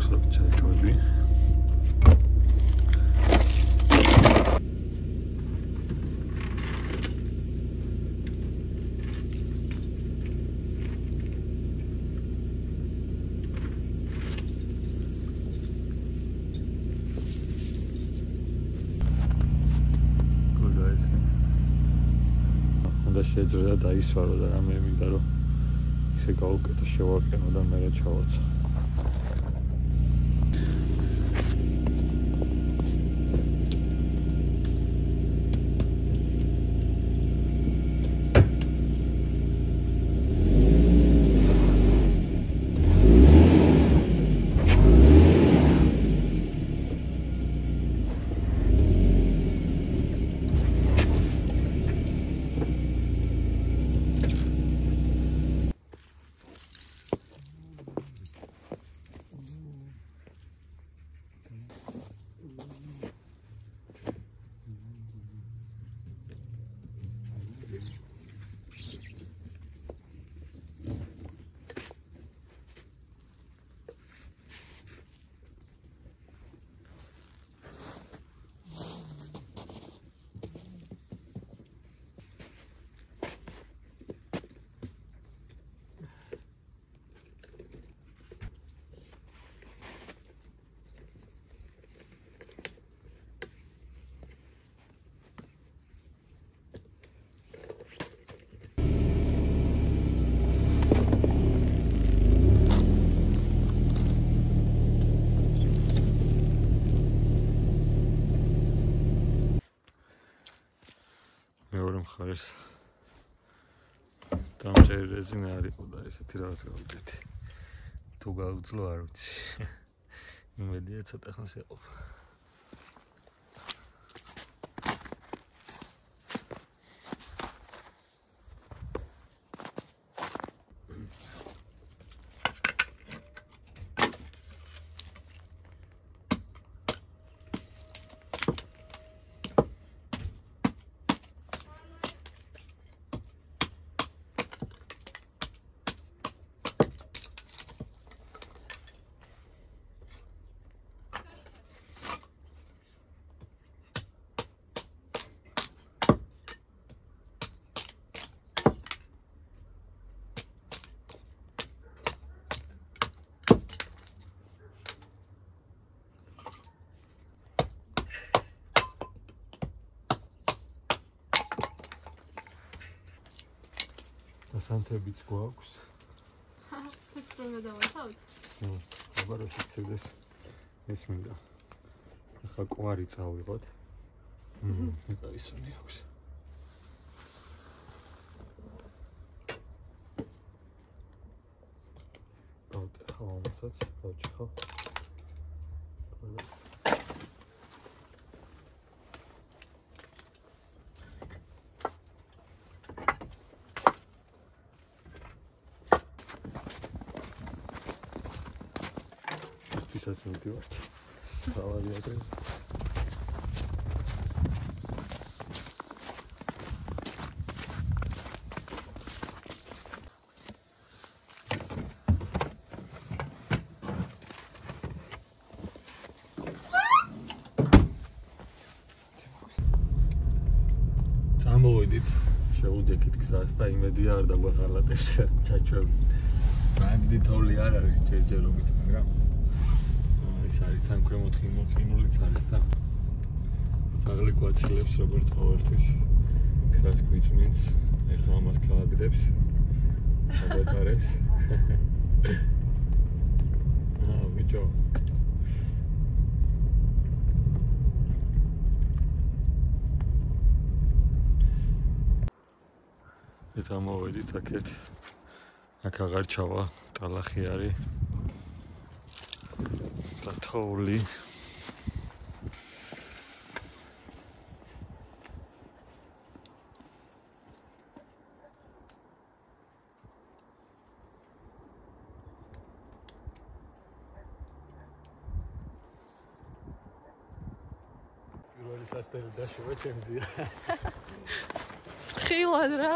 დაახლოებით ჩაჩვევები. შეძრა და ისვარო და რამე მინდა რომ ისე გავუკეთო შევაკენო და მერე ჩავაცა. მეორე მხარეს დამჭერი რეზინა არ იყო და ესეთი რაღაც გავუკეთე. თუ გავუძლო არ ვიცი. იმედია ცოტა ხანს ეყოფა. სანთებიც გვაქვს. ეს პრომა დავათავთ? აბა რა შეცდეს ეს მინდა. ახლა კვარი წავიღოთ. ეხა ისონი აქვს. დავტეხა ამასაც, დავჭიხო. ვისაც მივდივართ. თავარი ადრე. წამოვიდით, შევუდექით გზას და იმედია არ დაგვაღალატებს ჩაჩვევი. ბრანდი თოვლი არ არის ჯერჯერობით, მაგრამ ეს არის თან ქვემოთ ხიმულიც არის და ძაღლი გვაცილებს როგორც ყოველთვის გზას გვიწმინს. ეხლა ამას გავაგდებს, გადაყარებს. ბიჭო. ეს ამოვედით აქეთ. აქ აღარ ჩავა, ტალახი არის. და თოვლი. პირველი სასტელი დაშოვა ჩემზია. ხილად რა.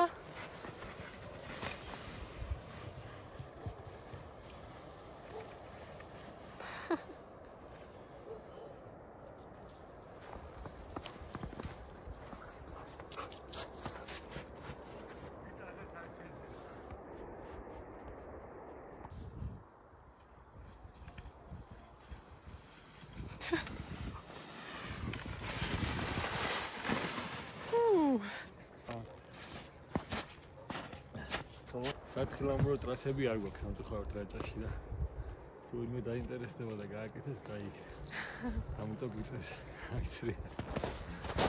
სათხილამურო ტრასები არ გვაქვს სამწუხაროდ რაჭაში და თუ ვინმე დაინტერესდება და გააკეთეს, გაიგე. ამიტომ გვიწევს აიცრია.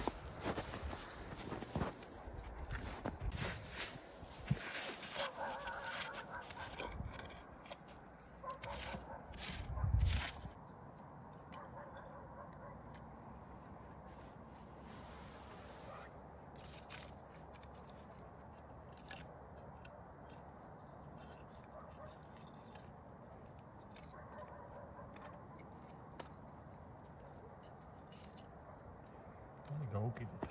გაუკიდეთ.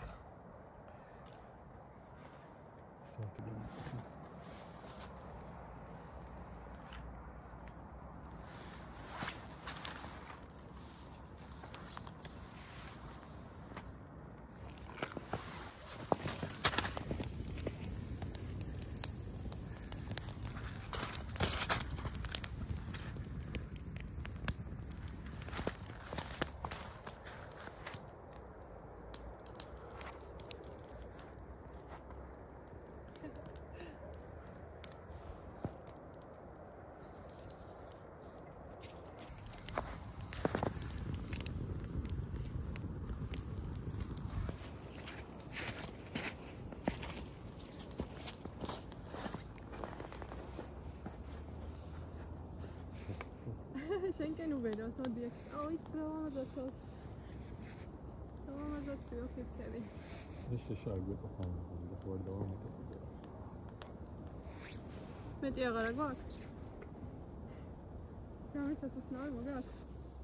შენკენ უბეროს ოდიაქ. აუ, პროვაზოთოს. პროვაზოთი ოფიცერი. ეს შეშარგო ხომ და ხო არ დავამატებ. მეტი აღარა გვაქვს? გამიცას უსნავი მოგაქვს?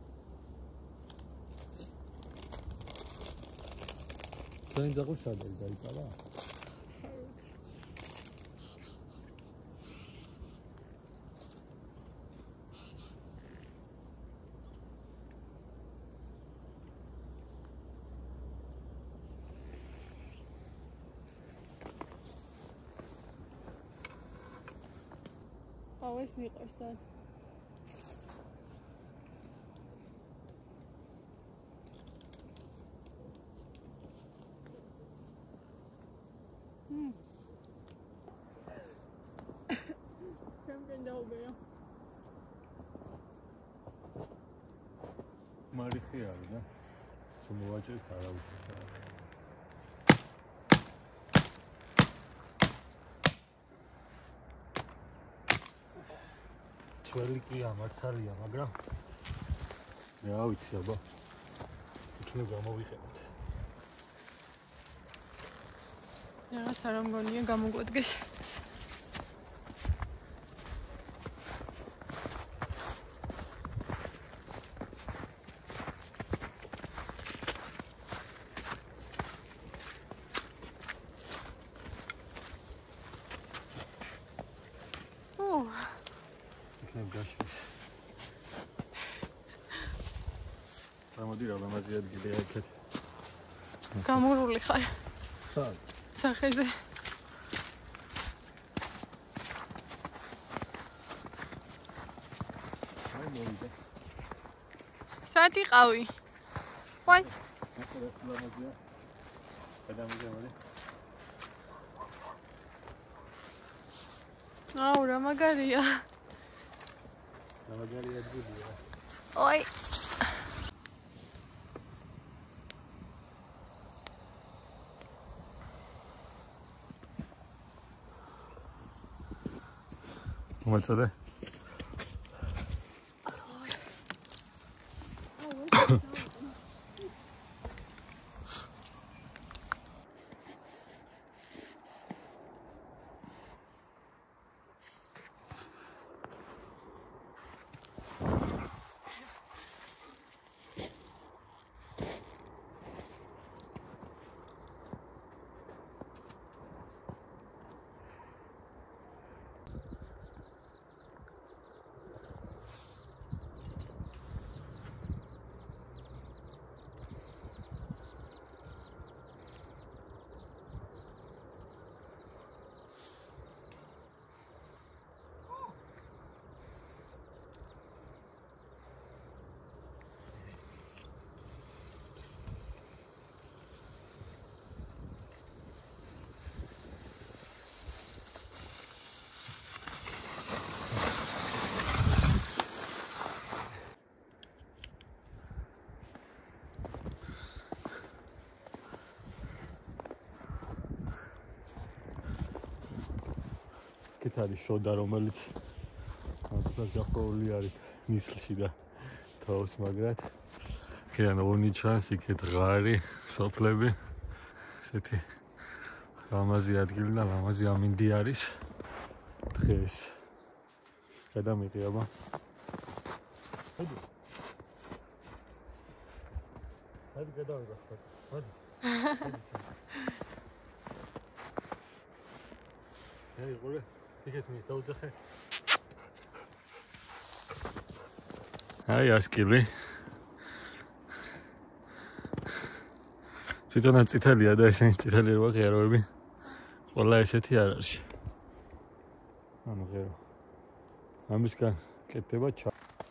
თქვენ ძაღლი სადაა დაიწყალა? აუ, ეს მიყვარს არ. ჩემკენ დაუბერა. მარიხი არის და შემოვაჭრეთ არავითარ. ჩვენი კი ამართარია, მაგრამ მე არ ვიცი აბა. იქნებ გამოვიყენოთ. რაღაც არ მგონია გამოგვადგეს. Წამოდი რა ლამაზი ადგილია აქეთ. გამურული ხარ. ხარ. სახეზე. აი მოვიდა. სად იყავი? ვაი. ახლა ლამაზია. გადამიგემოდი. აუ, რა მაგარია. ლამაზი ადგილია. ой. მოწოდე? აქეთ არის შოდა, რომელიც ამიტომ გაფრთხილებული არის ნისლში და თავს მაგრად. იქიდან ონი ჩანს, იქეთ ღარი, სოფლები. ესეთი ლამაზი ადგილი და ლამაზი ამინდი არის. დღეს გადამიღე აბა. Hadi gadar bak. Hadi. Hadi qore. Tiketmi დავძახე. Აი ასკილი. თვითონ წითელია და ესენი წითელი როა ღეროები. ყველა ესეთი არ არის. ანუ ღერო. ამისგან კეთდება